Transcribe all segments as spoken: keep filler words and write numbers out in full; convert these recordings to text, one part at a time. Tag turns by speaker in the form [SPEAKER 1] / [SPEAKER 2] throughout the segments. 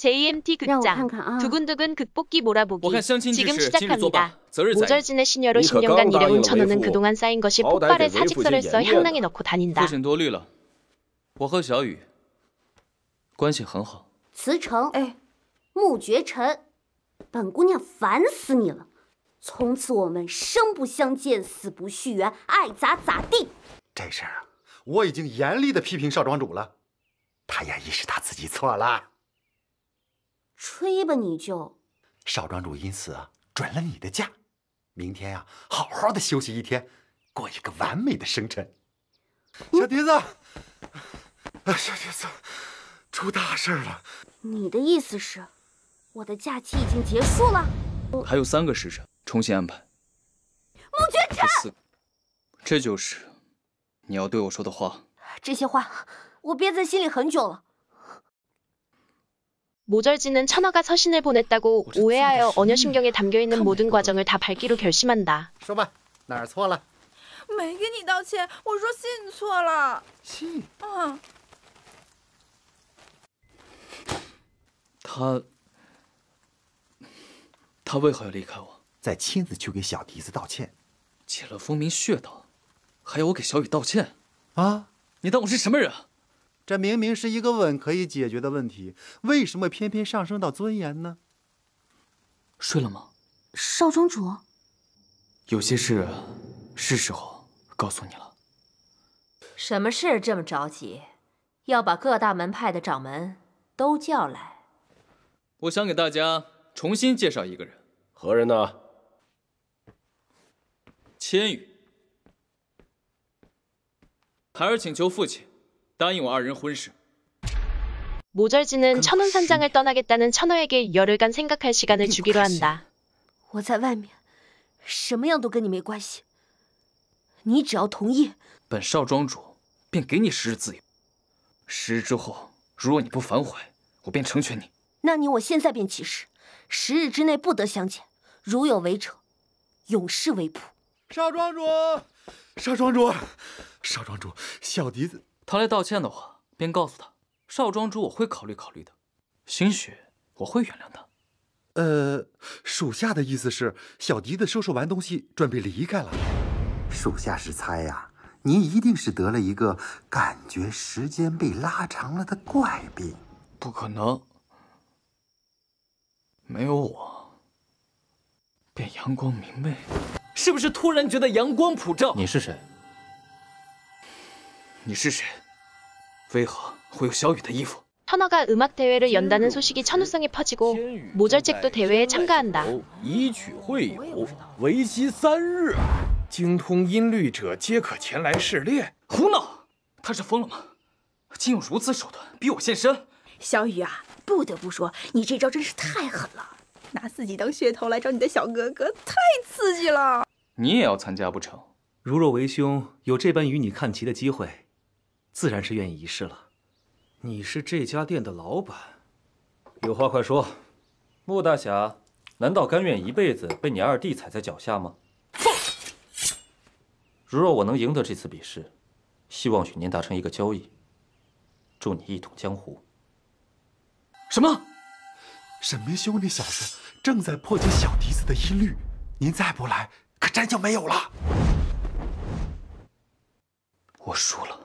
[SPEAKER 1] 제이엠티 극장 두근두근 극복기 몰아보기 지금 시작합니다. 모절진의 시녀로 십 년간 일해온 천호는 그동안 쌓인 것이 폭발해 사직서를 써 향랑에 넣고 다닌다.
[SPEAKER 2] 父亲多虑了，我和小雨关系很好。
[SPEAKER 3] 慈诚，哎，穆绝尘，本姑娘烦死你了！从此我们生不相见，死不续缘，爱咋咋地。
[SPEAKER 4] 这事儿啊，我已经严厉的批评少庄主了，他也意识到自己错了。
[SPEAKER 3] 吹吧你就！
[SPEAKER 4] 少庄主因此啊准了你的假，明天呀、啊、好好的休息一天，过一个完美的生辰。小笛子，小笛子，出大事了！
[SPEAKER 3] 你的意思是，我的假期已经结束了？
[SPEAKER 2] 还有三个时辰，重新安排。
[SPEAKER 3] 穆绝尘，
[SPEAKER 2] 四，这就是你要对我说的话。
[SPEAKER 3] 这些话我憋在心里很久了。
[SPEAKER 1] 모절진은 천호가 서신을 보냈다고 오해하여 언어신경에 담겨있는 모든 과정을 다 밝기로 결심한다.
[SPEAKER 4] 说吧，哪儿错了？
[SPEAKER 5] 没给你道歉，我说信错了。
[SPEAKER 4] 信？
[SPEAKER 5] 嗯。
[SPEAKER 2] 他，他为何要离开我？
[SPEAKER 4] 再亲自去给小笛子道歉，
[SPEAKER 2] 起了风名血道，还要我给小雨道歉？
[SPEAKER 4] 啊？
[SPEAKER 2] 你当我是什么人啊？
[SPEAKER 4] 这明明是一个吻可以解决的问题，为什么偏偏上升到尊严呢？
[SPEAKER 2] 睡了吗？
[SPEAKER 3] 少庄主，
[SPEAKER 2] 有些事是时候告诉你了。
[SPEAKER 6] 什么事这么着急？要把各大门派的掌门都叫来。
[SPEAKER 2] 我想给大家重新介绍一个人。
[SPEAKER 7] 何人呢？
[SPEAKER 2] 千羽。孩儿请求父亲 答应我二人婚事。
[SPEAKER 1] 모절진은 천운산장을 떠나겠다는 천호에게 열흘간 생각할 시간을 주기로 한다.
[SPEAKER 3] 我在外面，什么样都跟你没关系。你只要同意，
[SPEAKER 2] 本少庄主便给你十日自由。十日之后，如若你不反悔，我便成全你。
[SPEAKER 3] 那你我现在便起誓，十日之内不得相见，如有违者，永世为仆。
[SPEAKER 4] 少庄主，少庄主，少庄主，小笛子。
[SPEAKER 2] 他来道歉的话，便告诉他，少庄主我会考虑考虑的，兴许我会原谅他。
[SPEAKER 4] 呃，属下的意思是，小笛子收拾完东西，准备离开了。属下是猜呀、啊，您一定是得了一个感觉时间被拉长了的怪病。
[SPEAKER 2] 不可能，没有我，便阳光明媚。是不是突然觉得阳光普照？
[SPEAKER 7] 你是谁？
[SPEAKER 2] 你是谁？为何会有小雨的衣服？
[SPEAKER 1] 천호가 음악 대회를 연다는 소식이 천우성에 퍼지고 모절직도 대회에 참가한다.
[SPEAKER 7] 一曲会友，为期三日，精通音律者皆可前来试炼。
[SPEAKER 2] 胡闹！他是疯了吗？竟用如此手段逼我现身！
[SPEAKER 5] 小雨啊，不得不说，你这招真是太狠了，拿自己当噱头来找你的小哥哥，太刺激了。
[SPEAKER 2] 你也要参加不成？
[SPEAKER 8] 如若为兄有这般与你看齐的机会， 自然是愿意一试了。你是这家店的老板，有话快说。穆大侠，难道甘愿一辈子被你二弟踩在脚下吗？放！如若我能赢得这次比试，希望与您达成一个交易，助你一统江湖。
[SPEAKER 2] 什么？
[SPEAKER 4] 沈明兄那小子正在破解小笛子的音律，您再不来，可真就没有了。
[SPEAKER 2] 我输了。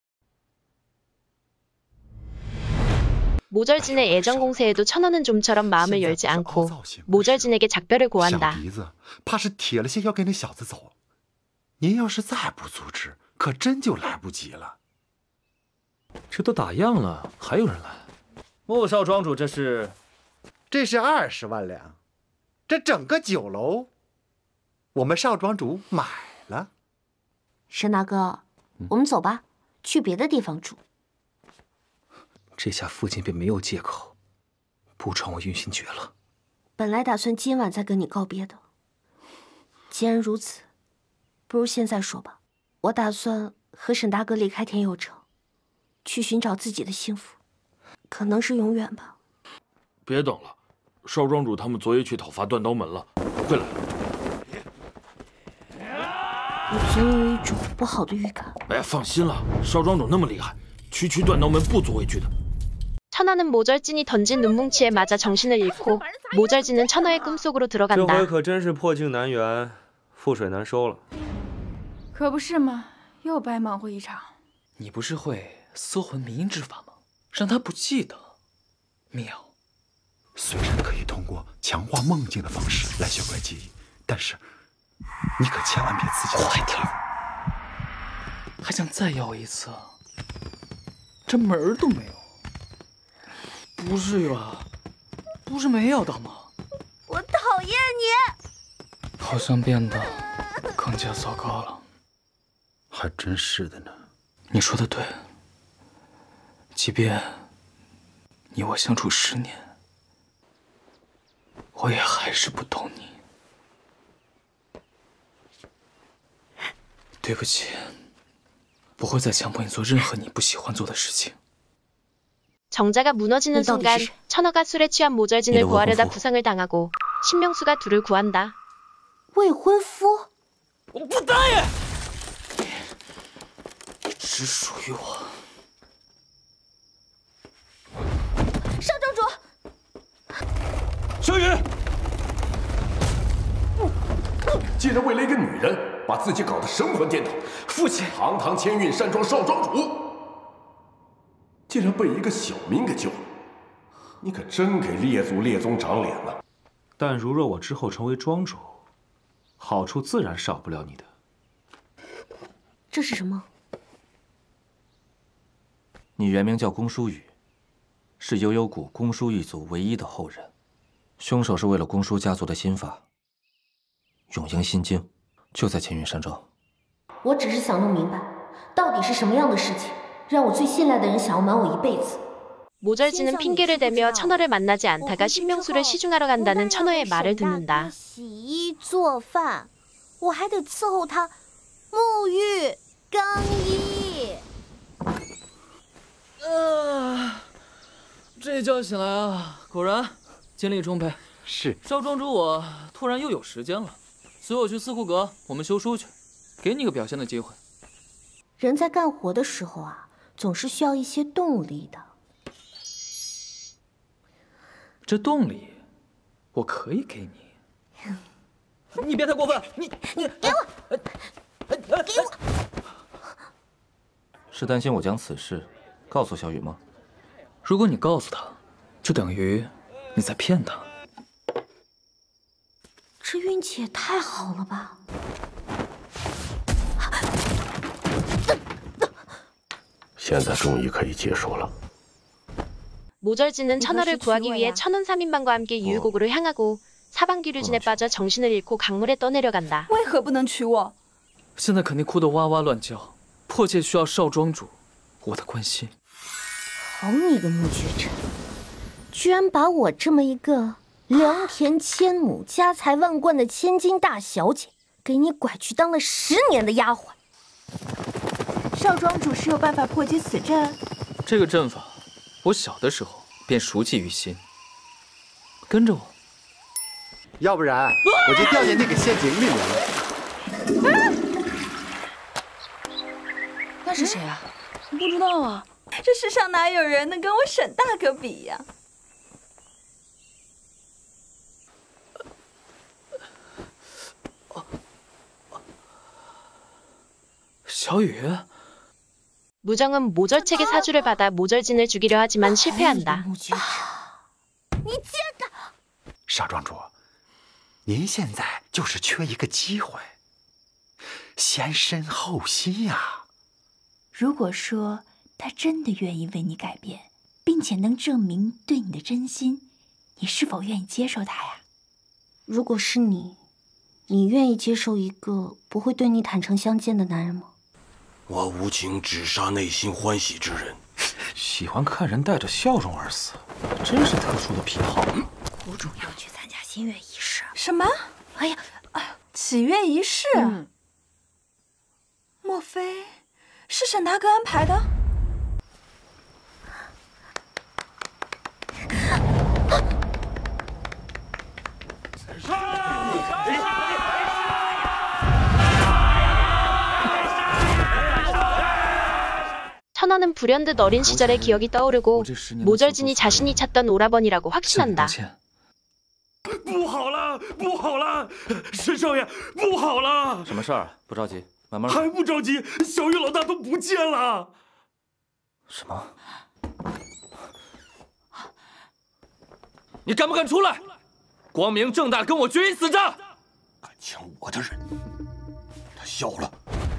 [SPEAKER 1] 모절진의 애정 공세에도 천호는 좀처럼 마음을 열지 않고 모절진에게 작별을 고한다.
[SPEAKER 4] 小笛子怕是铁了心要跟那小子走，您要是再不阻止，可真就来不及了。
[SPEAKER 8] 这都打烊了，还有人来？穆少庄主，这是？
[SPEAKER 4] 这是二十万两，这整个酒楼，我们少庄主买了。
[SPEAKER 3] 沈大哥，我们走吧，去别的地方住。
[SPEAKER 8] 这下父亲便没有借口不传我云心诀了。
[SPEAKER 3] 本来打算今晚再跟你告别的，既然如此，不如现在说吧。我打算和沈大哥离开天佑城，去寻找自己的幸福，可能是永远吧。
[SPEAKER 7] 别等了，少庄主他们昨夜去讨伐断刀门了，会来了。
[SPEAKER 3] 我总有一种不好的预感。
[SPEAKER 7] 哎，放心了，少庄主那么厉害，区区断刀门不足为惧的。
[SPEAKER 1] 천하는 모절진이 던진 눈뭉치에 맞아 정신을 잃고 모절진은 천하의 꿈속으로 들어간다.
[SPEAKER 9] 这回可真是破镜难圆，覆水难收了。
[SPEAKER 5] 可不是嘛，又白忙活一场。
[SPEAKER 2] 你不是会搜魂迷因之法吗？让他不记得。妙。
[SPEAKER 4] 虽然可以通过强化梦境的方式来修改记忆，但是你可千万别自己
[SPEAKER 2] 快点儿！还想再要一次？这门儿都没有。 不是吧？不是没有的吗？
[SPEAKER 3] 我讨厌你！
[SPEAKER 2] 好像变得更加糟糕了。
[SPEAKER 4] 还真是的呢。
[SPEAKER 2] 你说的对。即便你我相处十年，我也还是不懂你。对不起，不会再强迫你做任何你不喜欢做的事情。
[SPEAKER 1] 정자가 무너지는 순간 천하가 술에 취한 모절진을 구하려다 부상을 당하고 신명수가 둘을 구한다.
[SPEAKER 3] 未婚夫？
[SPEAKER 2] 我不答应！只属于我。
[SPEAKER 3] 少庄主，
[SPEAKER 10] 小雨，竟然为了一个女人，把自己搞得神魂颠倒。
[SPEAKER 2] 父亲，
[SPEAKER 10] 堂堂千运山庄少庄主。 竟然被一个小民给救了，你可真给列祖列宗长脸了。
[SPEAKER 8] 但如若我之后成为庄主，好处自然少不了你的。
[SPEAKER 3] 这是什么？
[SPEAKER 11] 你原名叫公叔羽，是悠悠谷公叔一族唯一的后人。凶手是为了公叔家族的心法——永婴心经，就在千云山庄。
[SPEAKER 3] 我只是想弄明白，到底是什么样的事情。 让我最信赖的人想要瞒我一辈子。
[SPEAKER 1] 모절진은 핑계를 대며 천하를 만나지 않다가 신명수를 시중하러 간다는 천하의 말을 듣는다.
[SPEAKER 3] 洗衣做饭，我还得伺候他沐浴更衣。
[SPEAKER 2] 啊，这觉醒来啊，果然精力充沛。
[SPEAKER 4] 是。
[SPEAKER 2] 少庄主，我突然又有时间了，随我去四库阁，我们修书去，给你个表现的机会。
[SPEAKER 3] 人在干活的时候啊。 总是需要一些动力的。
[SPEAKER 2] 这动力，我可以给你。你别太过分！你你
[SPEAKER 3] 给我，给我！
[SPEAKER 11] 是担心我将此事告诉小雨吗？
[SPEAKER 2] 如果你告诉他，就等于你在骗他。
[SPEAKER 3] 这运气也太好了吧！
[SPEAKER 10] 现在终于可以结束了。
[SPEAKER 1] 모절진은 천하를 구하기 위해 천원 삼인방과 함께 유유곡으로 향하고 사방귀류진에 빠져 정신을 잃고 강물에 떠내려간다.
[SPEAKER 5] 为何不能娶我？
[SPEAKER 2] 现在肯定哭得哇哇乱叫，迫切需要少庄主我的关心。
[SPEAKER 3] 好你个穆绝尘，居然把我这么一个良田千亩、家财万贯的千金大小姐，给你拐去当了十年的丫鬟。
[SPEAKER 5] 少庄主是有办法破解此阵？
[SPEAKER 2] 这个阵法，我小的时候便熟记于心。跟着我，
[SPEAKER 4] 要不然我就掉进那个陷阱里面了。
[SPEAKER 5] 那是谁啊？不知道啊。这世上哪有人能跟我沈大哥比呀？
[SPEAKER 2] 小雨。
[SPEAKER 1] 무정은 모절책의 사주를 받아 모절진을 죽이려 하지만 실패한다.
[SPEAKER 3] 你竟敢！
[SPEAKER 4] 少庄主，您现在就是缺一个机会，先身后心呀。
[SPEAKER 5] 如果说他真的愿意为你改变，并且能证明对你的真心，你是否愿意接受他呀？
[SPEAKER 3] 如果是你，你愿意接受一个不会对你坦诚相见的男人吗？
[SPEAKER 10] 我无情只杀内心欢喜之人，
[SPEAKER 8] 喜欢看人带着笑容而死，真是特殊的癖好。
[SPEAKER 5] 谷主要去参加新月仪式。什么？哎呀，哎呀，祈月仪式？嗯、莫非是沈大哥安排的？
[SPEAKER 1] 천원은 불현듯 어린 시절의 기억이 떠오르고 모절진이 자신이 찾던 오라버니라고 확신한다.
[SPEAKER 2] 不好了，不好了，沈少爷，不好了！
[SPEAKER 11] 什么事儿？不着急，慢慢来。
[SPEAKER 2] 还不着急，小玉老大都不见了。
[SPEAKER 11] 什么？你敢不敢出来？光明正大跟我决一死战！
[SPEAKER 10] 敢抢我的人，他笑了。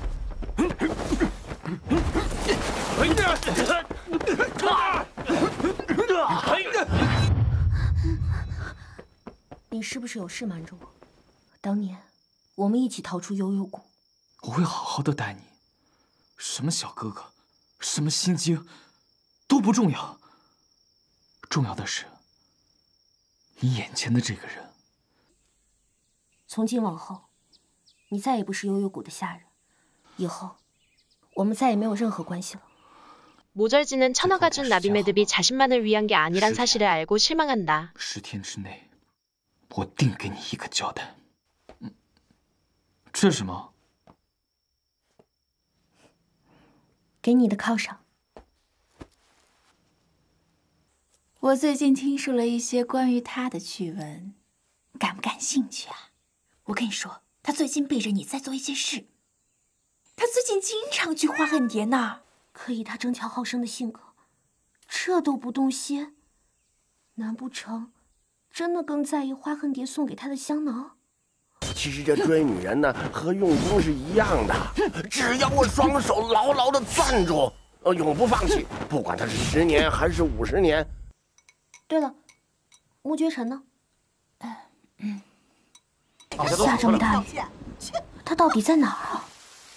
[SPEAKER 3] 你是不是有事瞒着我？当年我们一起逃出悠悠谷，
[SPEAKER 2] 我会好好的待你。什么小哥哥，什么心经，都不重要。重要的是，你眼前的这个人。
[SPEAKER 3] 从今往后，你再也不是悠悠谷的下人，以后我们再也没有任何关系了。
[SPEAKER 1] 모절진은 천어가 준 나비 매듭이 자신만을 위한 게 아니란 사실을 알고 실망한다.
[SPEAKER 2] 十天之内，我定给你一个交代。嗯，这是什么？
[SPEAKER 3] 给你的犒赏。
[SPEAKER 5] 我最近听说了一些关于他的趣闻，感不感兴趣啊？我跟你说，他最近背着你在做一件事。他最近经常去花恨蝶那儿。
[SPEAKER 3] 可以他争强好胜的性格，这都不动心，难不成真的更在意花恨蝶送给他的香囊？
[SPEAKER 10] 其实这追女人呢，和用功是一样的，只要我双手牢牢的攥住，呃，永不放弃，不管他是十年还是五十年。
[SPEAKER 3] 对了，穆绝尘呢？
[SPEAKER 5] 嗯，
[SPEAKER 3] 下这么大雨，他到底在哪儿啊？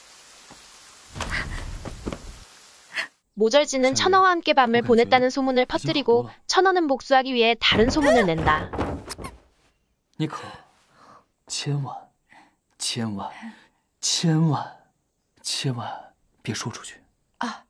[SPEAKER 1] 모절진은 천어와 함께 밤을 보냈다는 소문을 퍼뜨리고 천어는 복수하기 위해 다른 소문을 낸다.
[SPEAKER 2] 你可千万、千万、千万、千万别说出去
[SPEAKER 5] 啊！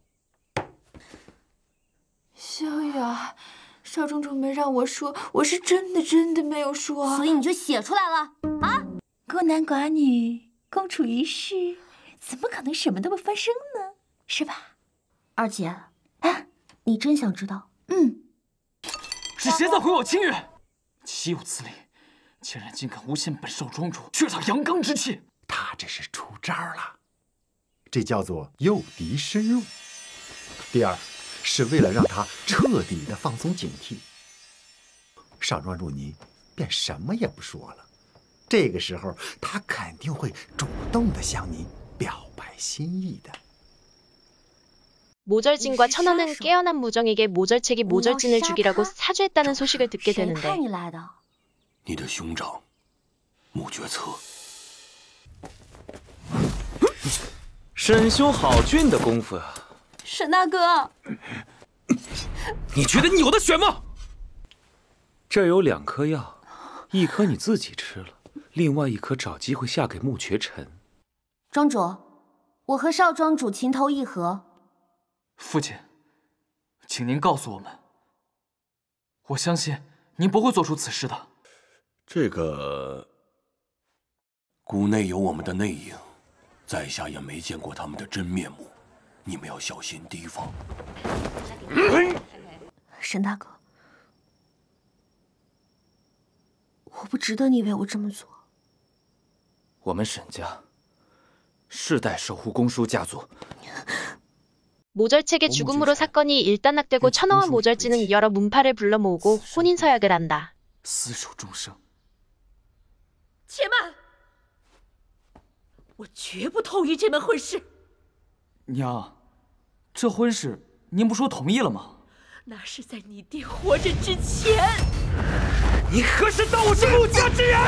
[SPEAKER 5] 萧雨啊，少庄主没让我说，我是真的真的没有说，
[SPEAKER 3] 所以你就写出来了啊！
[SPEAKER 5] 孤男寡女，共处一室，怎么可能什么都不发生呢？是吧？
[SPEAKER 3] 二姐，啊，你真想知道？
[SPEAKER 5] 嗯，
[SPEAKER 2] 是谁在毁我清月？岂有此理！竟然竟敢诬陷本少庄主，缺少阳刚之气！
[SPEAKER 4] 他这是出招了，这叫做诱敌深入。第二，是为了让他彻底的放松警惕。少庄主您便什么也不说了，这个时候他肯定会主动的向您表白心意的。
[SPEAKER 1] 모절진과 천어는 깨어난 무정에게 모절책이 모절진을 죽이라고 사주했다는 소식을 듣게 되는데.
[SPEAKER 10] 你的兄长，穆决策。
[SPEAKER 8] 沈兄好俊的功夫啊！
[SPEAKER 5] 沈大哥，
[SPEAKER 8] 你觉得你有的选吗？这儿有两颗药，一颗你自己吃了，另外一颗找机会下给穆绝尘。
[SPEAKER 3] 庄主，我和少庄主情投意合。
[SPEAKER 2] 父亲，请您告诉我们，我相信您不会做出此事的。
[SPEAKER 10] 这个谷内有我们的内应，在下也没见过他们的真面目，你们要小心提防。
[SPEAKER 3] 沈大哥，我不值得你为我这么做。
[SPEAKER 11] 我们沈家世代守护公叔家族。
[SPEAKER 1] 모절책의 죽음으로 사건이 일단락되고 천어와 모절진은 여러 문파를 불러 모으고 혼인서약을 한다.
[SPEAKER 2] 厮守终生。
[SPEAKER 6] 且慢，我绝不同意这门婚事。
[SPEAKER 2] 娘，这婚事您不说同意了吗？
[SPEAKER 6] 那是在你爹活着之前。
[SPEAKER 2] 你何时当我是穆家之人？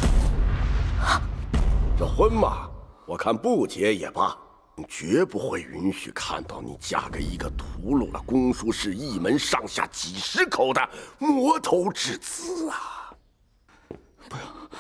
[SPEAKER 10] 这婚嘛，我看不结也罢。 绝不会允许看到你嫁给一个屠戮了公叔氏一门上下几十口的魔头之子啊！
[SPEAKER 2] 不要！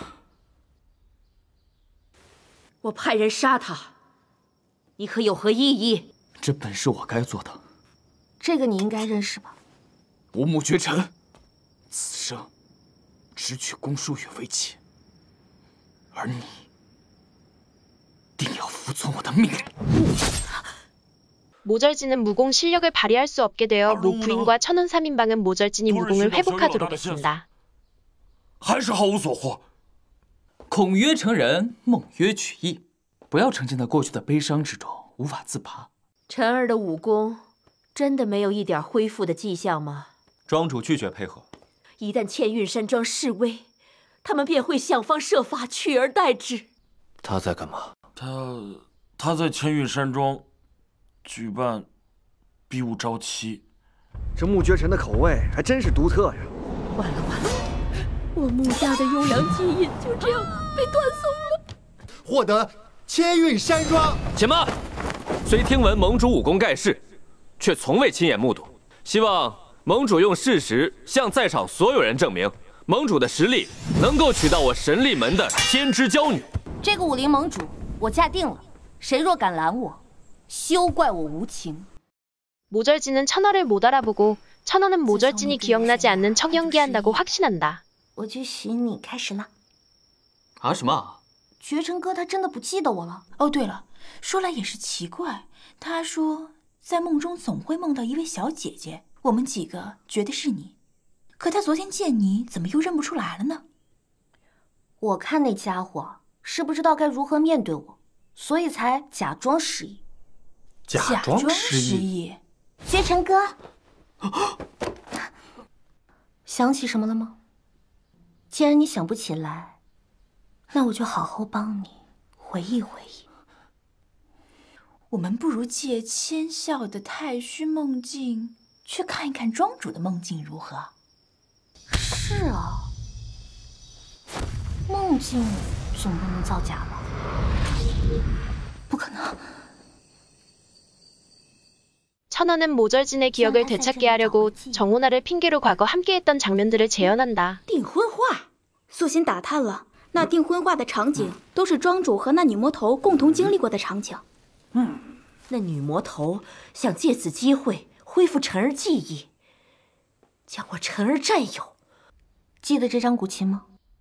[SPEAKER 6] 我派人杀他，你可有何异议？
[SPEAKER 2] 这本是我该做的。
[SPEAKER 3] 这个你应该认识吧？
[SPEAKER 2] 我穆绝尘，此生只娶公叔羽为妻，而你。 定要服从我的命令。
[SPEAKER 1] 모절진은 무공 실력을 발휘할 수 없게 되어 모 부인과 천원 삼 인방은 모절진이 무공을 회복하도록 했습니다.
[SPEAKER 12] 还是毫无所获。
[SPEAKER 2] 孔曰成仁，孟曰取义，不要沉浸在过去的悲伤之中，无法自拔。
[SPEAKER 6] 晨儿的武功真的没有一点恢复的迹象吗？
[SPEAKER 13] 庄主拒绝配合。
[SPEAKER 6] 一旦千韵山庄示威，他们便会想方设法取而代之。
[SPEAKER 11] 他在干嘛？
[SPEAKER 12] 他他在千韵山庄举办比武招妻。
[SPEAKER 7] 这穆绝尘的口味还真是独特呀！
[SPEAKER 6] 完了完了，我穆家的优良基因就这样被断送了。
[SPEAKER 4] 获得千韵山庄。
[SPEAKER 13] 且慢！虽听闻盟主武功盖世，却从未亲眼目睹。希望盟主用事实向在场所有人证明，盟主的实力能够娶到我神力门的天之娇女。
[SPEAKER 3] 这个武林盟主，我下定了。谁若敢拦我，休怪我无情。
[SPEAKER 1] 모절진은 천하를 못 알아보고 천하는 모절진이 기억나지 않는 척 연기한다고 확신한다.
[SPEAKER 3] 我就许你开始了。
[SPEAKER 2] 啊什么？
[SPEAKER 3] 绝尘哥他真的不记得我了。
[SPEAKER 5] 哦，对了，说来也是奇怪，他说在梦中总会梦到一位小姐姐，我们几个觉得是你，可他昨天见你怎么又认不出来了呢？
[SPEAKER 3] 我看那家伙是不知道该如何面对我，所以才假装失忆。
[SPEAKER 4] 假装失
[SPEAKER 5] 忆。
[SPEAKER 3] 绝尘哥，想起什么了吗？既然你想不起来，那我就好好帮你回忆回忆。
[SPEAKER 5] 我们不如借千笑的太虚梦境，去看一看庄主的梦境如何？
[SPEAKER 3] 是啊，梦境总不能造假吧？不可能。
[SPEAKER 1] 천하는 모절진의 기억을 되찾게 하려고 정훈아를 핑계로 과거 함께했던 장면들을 재현한다.
[SPEAKER 14] 订婚话，素心打探了，那订婚话的场景都是庄主和那女魔头共同经历过的场景。
[SPEAKER 6] 嗯，那女魔头想借此机会恢复晨儿记忆，将我晨儿占有。
[SPEAKER 3] 记得这张古琴吗？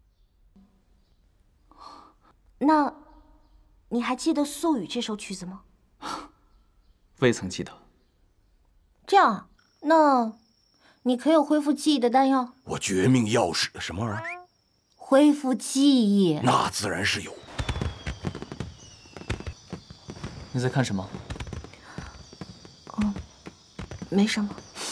[SPEAKER 3] 那，你还记得《素语》这首曲子吗？
[SPEAKER 2] 未曾记得。
[SPEAKER 3] 这样，那你可有恢复记忆的丹药？
[SPEAKER 10] 我绝命药使的什么玩意儿？
[SPEAKER 3] 恢复记忆？
[SPEAKER 10] 那自然是有。
[SPEAKER 2] 你在看什么？
[SPEAKER 3] 哦，没什么。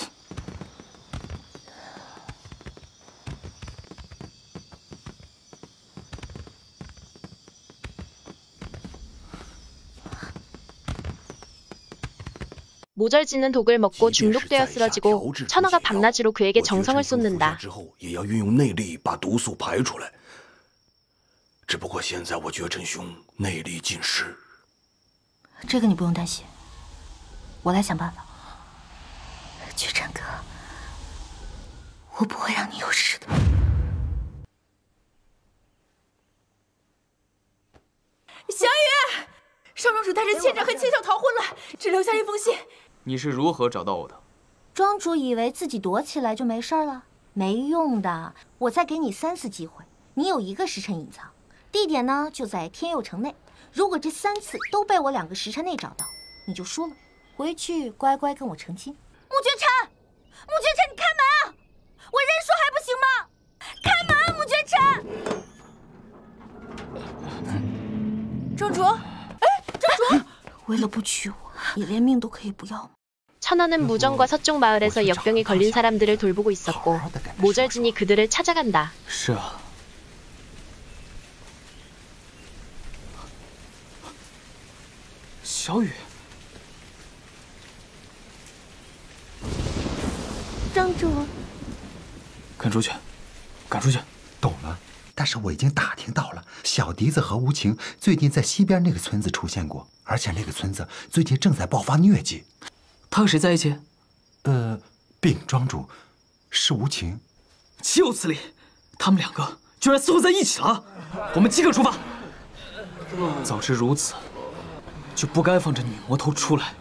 [SPEAKER 1] 모절진은 독을 먹고 중독되어 쓰러지고 천하가 밤낮으로 그에게 정성을 쏟는다.
[SPEAKER 10] 也要运用内力把毒素排出来。只不过现在我绝尘兄内力尽失。
[SPEAKER 3] 这个你不用担心，我来想办法。绝尘哥，我不会让你有事的。
[SPEAKER 5] 小雨，少庄主带着千掌和千笑逃婚了，只留下一封信。
[SPEAKER 2] 你是如何找到我的？
[SPEAKER 3] 庄主以为自己躲起来就没事了，没用的。我再给你三次机会，你有一个时辰隐藏，地点呢就在天佑城内。如果这三次都被我两个时辰内找到，你就输了。回去乖乖跟我成亲。穆绝尘，穆绝尘，你开门啊！我认输还不行吗？开门，穆绝尘。
[SPEAKER 5] 庄主，哎，庄主，
[SPEAKER 3] 为了不娶我。 你连命都可以不要吗？
[SPEAKER 1] 천하는 무정과 서쪽 마을에서 역병에 걸린 사람들을 돌보고 있었고 모절진이 그들을 찾아간다.
[SPEAKER 2] 是啊。小雨。
[SPEAKER 3] 庄主。
[SPEAKER 2] 赶出去，赶出去。
[SPEAKER 4] 懂了。 但是我已经打听到了，小笛子和无情最近在西边那个村子出现过，而且那个村子最近正在爆发疟疾。
[SPEAKER 2] 他和谁在一起？
[SPEAKER 4] 呃，禀庄主，是无情。
[SPEAKER 2] 岂有此理！他们两个居然厮混在一起了！我们即刻出发。早知如此，就不该放这女魔头出来。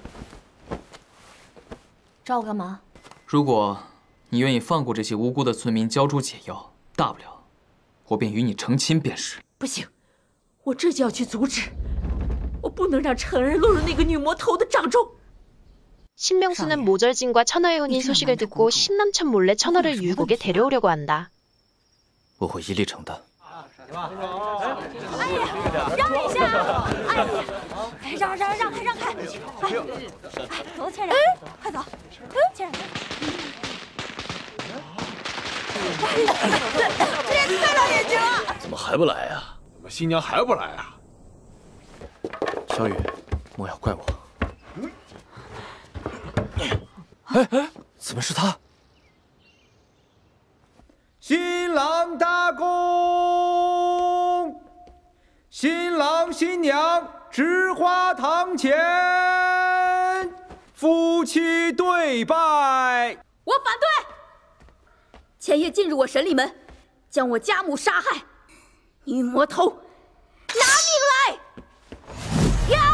[SPEAKER 3] 找我干嘛？
[SPEAKER 2] 如果你愿意放过这些无辜的村民，交出解药，大不了。 我便与你成亲便是。
[SPEAKER 6] 不行，我这就要去阻止，我不能让晨儿落入那个女魔头的掌中。
[SPEAKER 1] 신명수는 모절진과 천허의 혼인 소식을 듣고 신남천 몰래 천허를 율곡에 데려오려고 한다.
[SPEAKER 11] 我会一力承担。
[SPEAKER 5] 哎呀，让一下！哎呀，让让让开让开！哎，走，千然，快走，千然。这也太长眼睛了！
[SPEAKER 13] 怎么还不来呀？
[SPEAKER 7] 怎么新娘还不来啊？
[SPEAKER 11] 小雨，莫要怪我。
[SPEAKER 13] 哎哎，怎么是他？
[SPEAKER 15] 新郎大公，新郎新娘至花堂前，夫妻对拜。
[SPEAKER 14] 我反对！前夜进入我神里门，将我家母杀害，女魔头，拿命来！呀！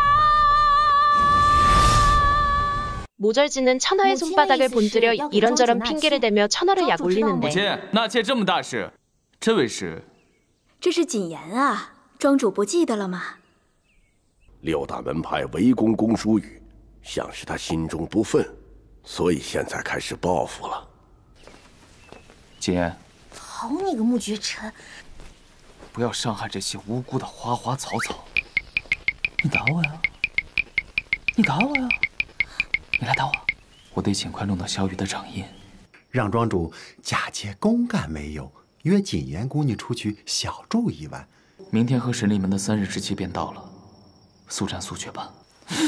[SPEAKER 1] 모절진은 천허의 손바닥을 본뜨려 이런저런 핑계를 대며 천허를 약올리는데.
[SPEAKER 13] 母亲，纳妾这么大事，这位是？
[SPEAKER 14] 这是谨言啊，庄主不记得了吗？
[SPEAKER 10] 六大门派围攻公叔宇，像是他心中不忿，所以现在开始报复了。
[SPEAKER 2] 谨言，
[SPEAKER 3] 好你个穆绝尘！
[SPEAKER 2] 不要伤害这些无辜的花花草草。你打我呀！你打我呀！ 你来打我，我得尽快弄到小雨的掌印，
[SPEAKER 4] 让庄主假借公干为由，约谨言姑娘出去小住一晚。
[SPEAKER 2] 明天和神里门的三日之期便到了，速战速决吧。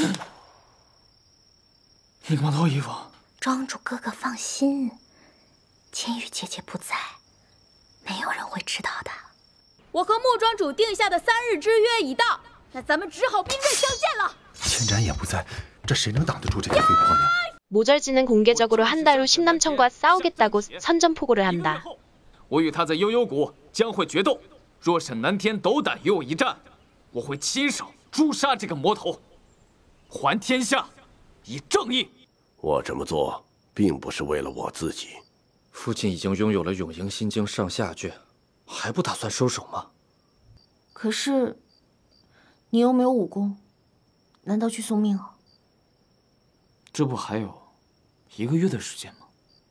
[SPEAKER 2] 你干嘛脱衣服？
[SPEAKER 3] 庄主哥哥放心，千羽姐姐不在，没有人会知道的。
[SPEAKER 14] 我和穆庄主定下的三日之约已到，那咱们只好兵刃相见了。
[SPEAKER 4] 千斩也不在。 这谁能挡得住这个废婆娘？
[SPEAKER 1] 모절진은 공개적으로 한 달 후 신남천과 싸우겠다고 선전포고를 한다.
[SPEAKER 2] 我与他在悠悠谷将会决斗，若沈南天斗胆与我一战，我会亲手诛杀这个魔头，还天下以正义。
[SPEAKER 10] 我这么做并不是为了我自己。
[SPEAKER 11] 父亲已经拥有了《永盈心经》上下卷，还不打算收手吗？
[SPEAKER 3] 可是，你又没有武功，难道去送命啊？
[SPEAKER 2] 这不还有一个月的时间吗？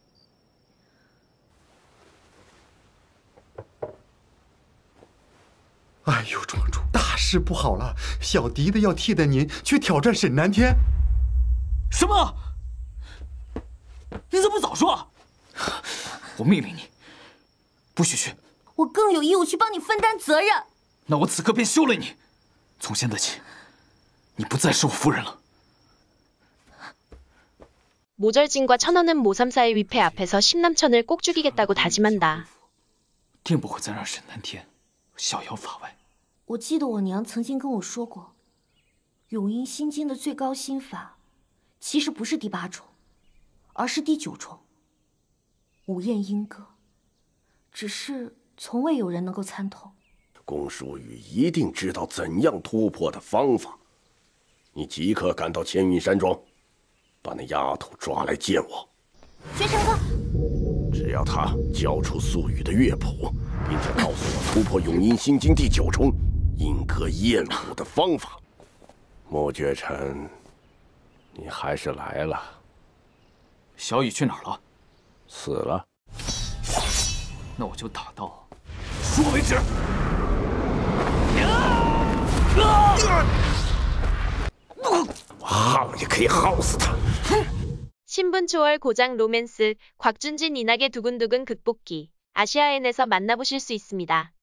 [SPEAKER 4] 哎呦，庄主，大事不好了！小嫡的要替代您去挑战沈南天。
[SPEAKER 2] 什么？你怎么不早说？我命令你，不许去！
[SPEAKER 3] 我更有义务去帮你分担责任。
[SPEAKER 2] 那我此刻便休了你。从现在起，你不再是我夫人了。
[SPEAKER 1] 모절진과 천허는 모삼사의 위패 앞에서 신남천을 꼭 죽이겠다고 다짐한다.
[SPEAKER 2] 定不会再让沈南天逍遥法外。
[SPEAKER 3] 我记得我娘曾经跟我说过，《永阴心经》的最高心法，其实不是第八重，而是第九重——午宴莺歌。只是从未有人能够参透。
[SPEAKER 10] 公叔宇一定知道怎样突破的方法。你即刻赶到千云山庄。 把那丫头抓来见我。
[SPEAKER 3] 绝尘哥，
[SPEAKER 10] 只要她交出素语的乐谱，并且告诉我突破《永阴心经》第九重莺歌燕舞的方法，穆绝尘，你还是来了。
[SPEAKER 2] 小雨去哪儿了？
[SPEAKER 10] 死了。
[SPEAKER 2] 那我就打到说为止。
[SPEAKER 10] 我耗也可以耗死他。
[SPEAKER 1] 신분 초월 고장 로맨스 곽준진 이낙의 두근두근 극복기 아시아엔에서 만나보실 수 있습니다.